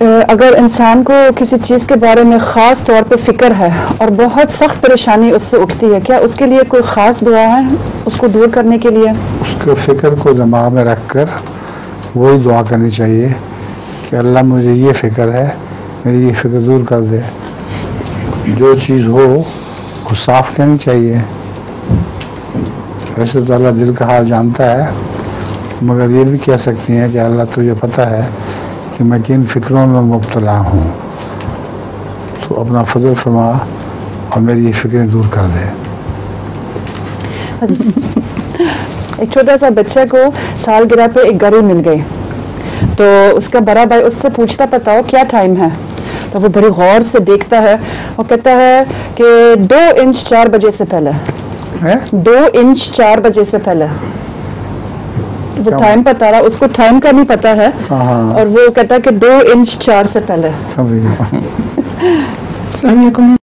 अगर इंसान को किसी चीज़ के बारे में ख़ास तौर पे फ़िक्र है और बहुत सख्त परेशानी उससे उठती है, क्या उसके लिए कोई ख़ास दुआ है उसको दूर करने के लिए? उसके फ़िक्र को दिमाग में रख कर वही दुआ करनी चाहिए कि अल्लाह मुझे ये फ़िक्र है, मेरी ये फ़िक्र दूर कर दे। जो चीज़ हो वो साफ कहनी चाहिए। वैसे तो अल्लाह दिल का हाल जानता है, मगर ये भी कह सकती हैं कि अल्लाह तुझे पता है कि मैं किन फ़िक्रों में मुब्तला हूँ, तो अपना फजल फरमा और मेरी ये फ़िक्रें दूर कर दे। एक छोटा सा बच्चे को सालगिरह पे एक घड़ी मिल गई, तो उसका बड़ा भाई उससे पूछता, बताओ क्या टाइम है? तो वो बड़ी गौर से देखता है और कहता है कि 2 इंच 4 बजे से पहले। 2 इंच 4 बजे से पहले वो टाइम बता रहा, उसको टाइम का नहीं पता है। और वो कहता है कि 2 इंच 4 से पहले। समझ गया। अस्सलाम वालेकुम।